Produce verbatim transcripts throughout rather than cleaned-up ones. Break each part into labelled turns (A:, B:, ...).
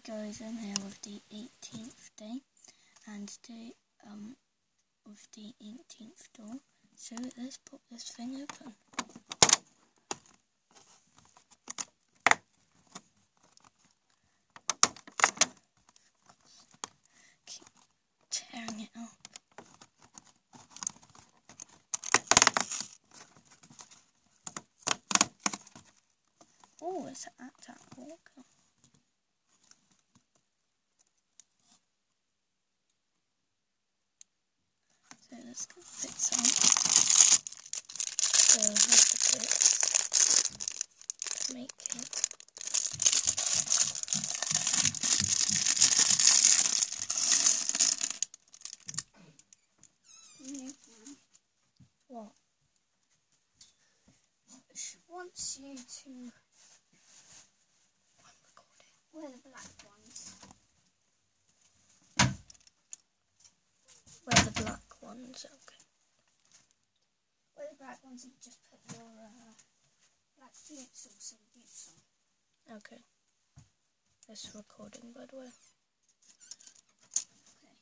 A: guys, I'm here with the eighteenth day and the um with the eighteenth door. So let's pop this thing open. Keep tearing it up. Oh, it's an Attack Walker. So let's get bits out. So have the bits to make it. What?
B: She wants you to. I'm recording. Where are the black ones?
A: Where are the black ones? Okay.
B: Where the black ones, you just put your uh, black boots or some boots on.
A: Okay. It's recording, by the way.
B: Okay.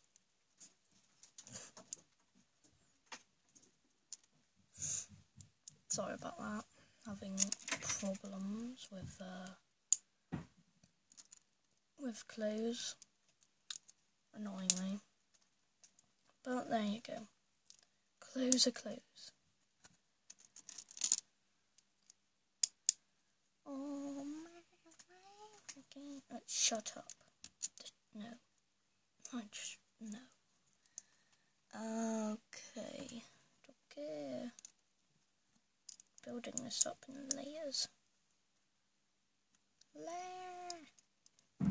A: Sorry about that. Having problems with uh with clothes, annoyingly. But there you go. Clothes are clothes. Oh my! Okay. Uh, shut up. Just, no. I just no. Okay. Okay. Building this up in layers. Layer.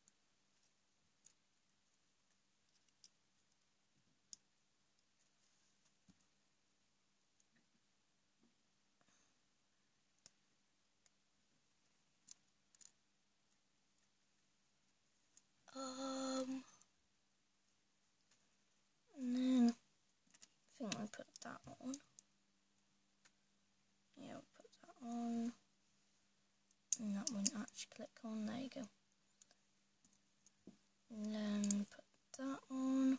A: Um. And then I think I put that on. Yeah, I'll put that on. And that won't actually click on. There you go. And then put that on.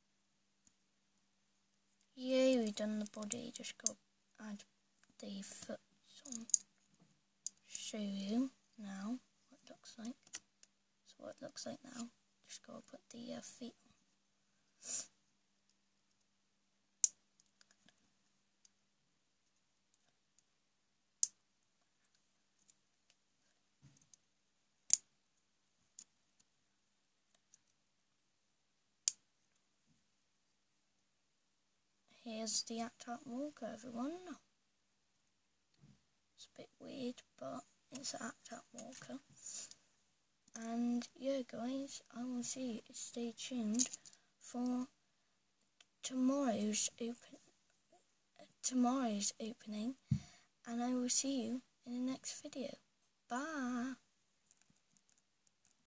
A: Yay, we've done the body. Just got to add the foot on. Show you now what it looks like. So what it looks like now. Just got to put the uh, feet on. Here's the Attack Walker, everyone. It's a bit weird, but it's an Attack Walker. And yeah, guys, I will see you. Stay tuned for tomorrow's open tomorrow's opening, and I will see you in the next video. Bye.